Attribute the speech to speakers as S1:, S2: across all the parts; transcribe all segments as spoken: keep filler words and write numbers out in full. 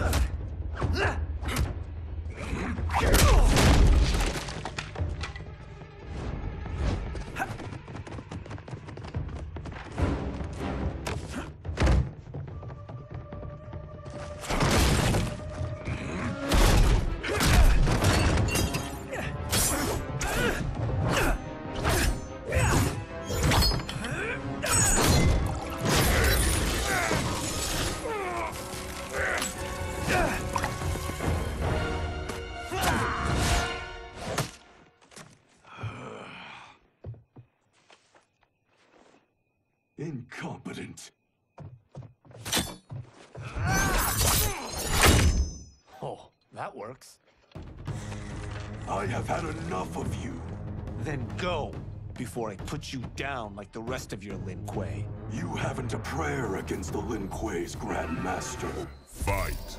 S1: Incompetent.
S2: Oh, that works.
S1: I have had enough of you.
S2: Then go, before I put you down like the rest of your Lin Kuei.
S1: You haven't a prayer against the Lin Kuei's Grand Master.
S3: Fight.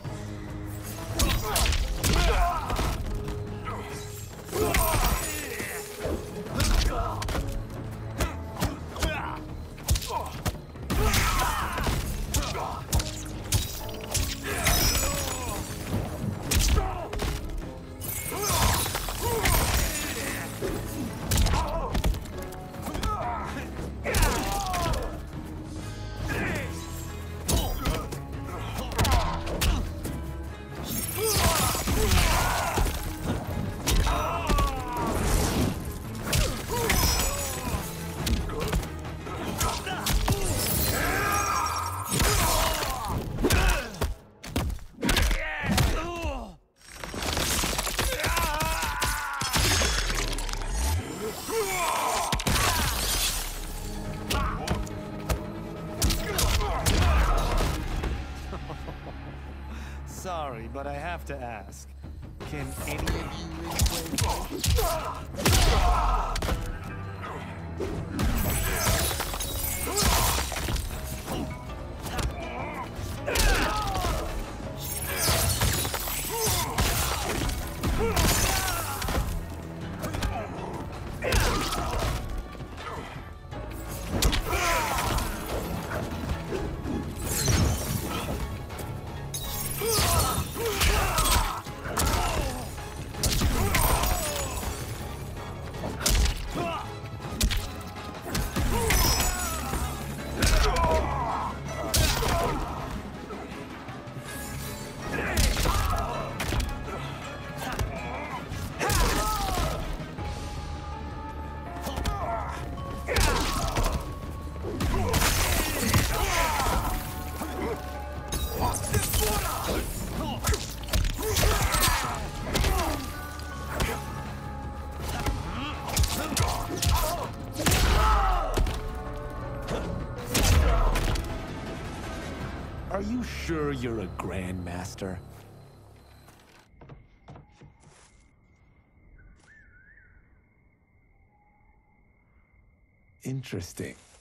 S2: Sorry, but I have to ask. Can any of you Lin Kuei Are you sure you're a Grandmaster? Interesting.